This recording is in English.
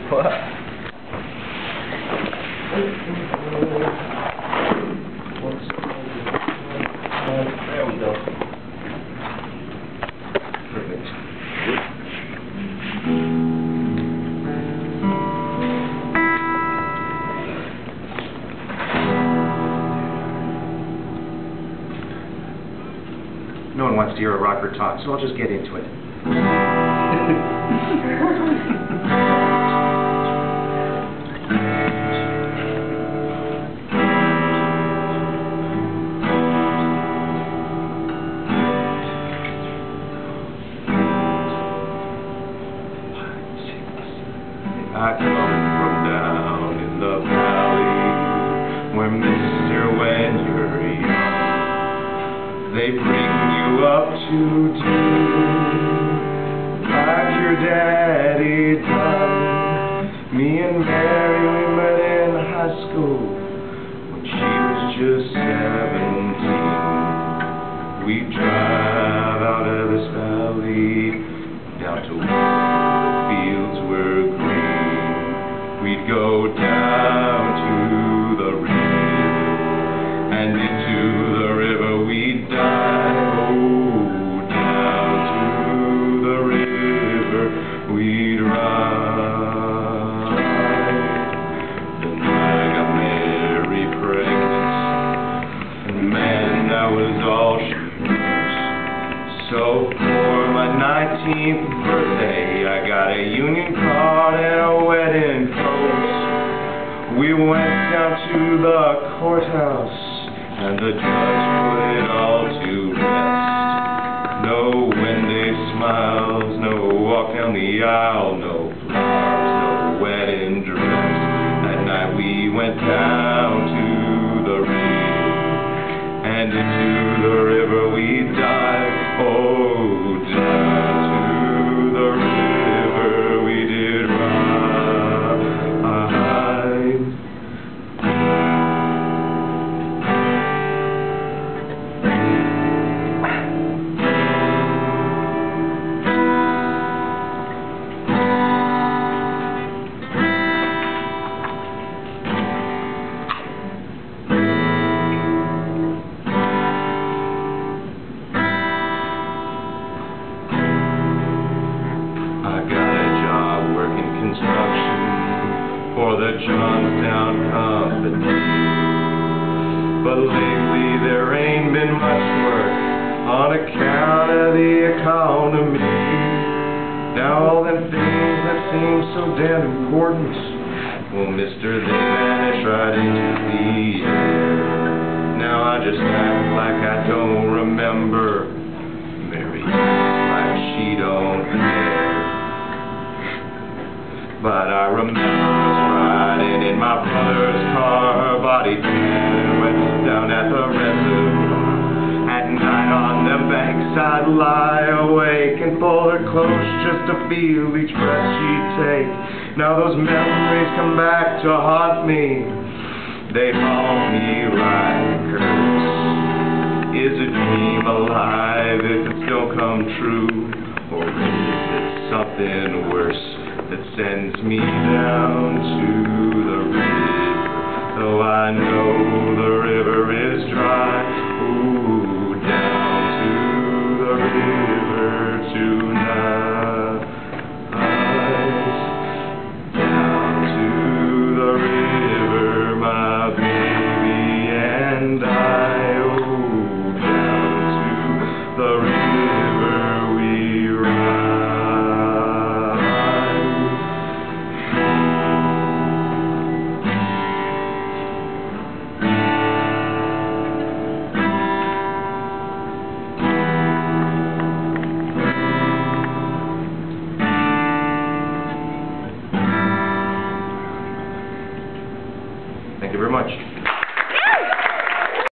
What? There we go. Perfect. No one wants to hear a rocker talk, so I'll just get into it. I come from down in the valley where mister, when you're young, they bring you up to do like your daddy done. Me and Mary, we met in high school when she was just 17. We'd drive out of this valley down to where the fields were green. We'd go down to the river, and into the river we'd dive. Oh, down to the river we'd ride. Then I got Mary pregnant, and man, that was all she was. So for my 19th birthday, I got a union card and a wedding clothes. We went down to the courthouse, and the judge put it all to rest. No Wendy smiles, no walk down the aisle, no flowers, no wedding dress. That night we went down to the river, and into the river we dived. Oh, down to the river we did ride. For the Johnstown Company, but lately there ain't been much work on account of the economy. Now all them things that seem so damn important, well, mister, they vanish right into the air. Now I just act like I don't remember. Mary acts like she don't care. But I remember us riding in my brother's car, body tan, and went down at the reservoir. At night on the banks I'd lie awake and pull her close just to feel each breath she'd take. Now those memories come back to haunt me. They haunt me like curse. Is a dream alive if it still come true? Or is it something worse that sends me down to the river, though I know the river is dry?